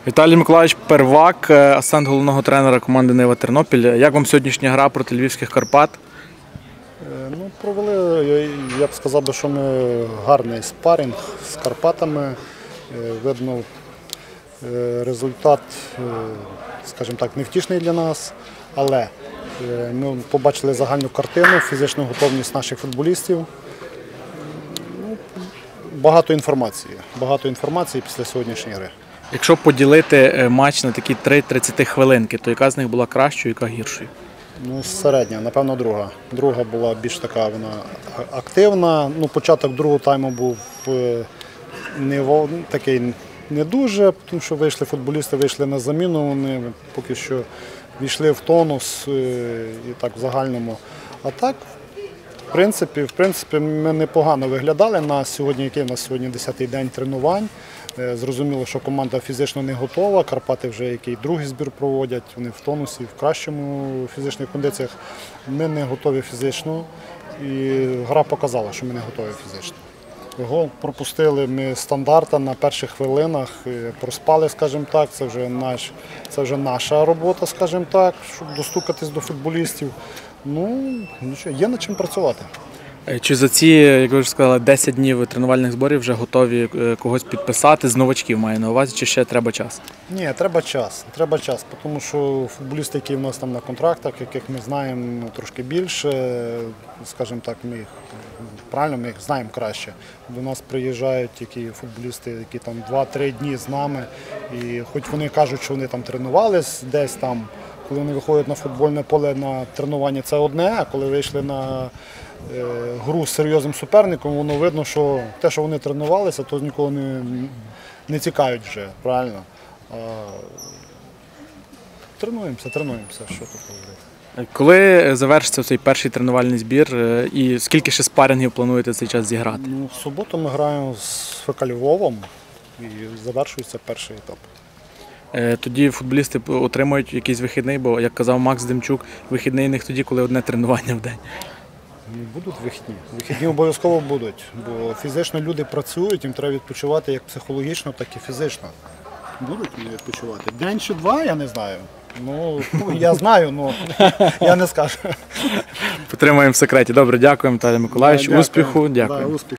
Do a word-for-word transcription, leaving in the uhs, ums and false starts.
Віталій Миколайович Первак, асистент головного тренера команди «Нива Тернопіль». Як вам сьогоднішня гра проти Львівських Карпат? Ну, провели, я б сказав, що ми гарний спаринг з Карпатами. Видно, результат, скажімо так, невтішний для нас, але ми побачили загальну картину, фізичну готовність наших футболістів. Багато інформації, багато інформації після сьогоднішньої гри. Якщо поділити матч на такі три тридцятихвилинки, то яка з них була кращою, яка гіршою? Ну, середня, напевно, друга. Друга була більш така вона активна. Ну, початок другого тайму був не, такий не дуже, тому що вийшли футболісти, вийшли на заміну, вони поки що війшли в тонус і так в загальному. А так, в принципі, в принципі, ми непогано виглядали на сьогодні, який у нас сьогодні десятий день тренувань. Зрозуміло, що команда фізично не готова, Карпати вже який другий збір проводять, вони в тонусі, в кращому фізичних кондиціях. Ми не готові фізично і гра показала, що ми не готові фізично. Гол пропустили ми стандарта на перших хвилинах, проспали, скажімо так, це вже, наш, це вже наша робота, скажімо так, щоб достукатись до футболістів. Ну, нічого, є над чим працювати. Чи за ці, як ви вже сказали, десять днів тренувальних зборів вже готові когось підписати, з новачків маю на увазі, чи ще треба час? Ні, треба час, треба час, тому що футболісти, які в нас там на контрактах, яких ми знаємо трошки більше, скажімо так, ми їх, правильно, ми їх знаємо краще. До нас приїжджають такі футболісти, які там два-три дні з нами, і хоч вони кажуть, що вони там тренувались десь там, коли вони виходять на футбольне поле на тренування, це одне, а коли вийшли на гру з серйозним суперником, воно видно, що те, що вони тренувалися, то ніколи не, не цікавить вже, правильно? А, тренуємося, тренуємося, що тут говорити. Коли завершиться цей перший тренувальний збір і скільки ще спарингів плануєте цей час зіграти? Ну, в суботу ми граємо з ФК Львовом і завершується перший етап. Тоді футболісти отримують якийсь вихідний, бо, як казав Макс Демчук, вихідний у них тоді, коли одне тренування в день. Будуть вихідні. Вихідні обов'язково будуть, бо фізично люди працюють, їм треба відпочивати як психологічно, так і фізично. Будуть вони відпочивати. День чи два, я не знаю. Ну, я знаю, але я не скажу. Потримаємо в секреті. Добре, дякуємо, Віталій Миколайович. Да, успіху, дякую. Да, успіху.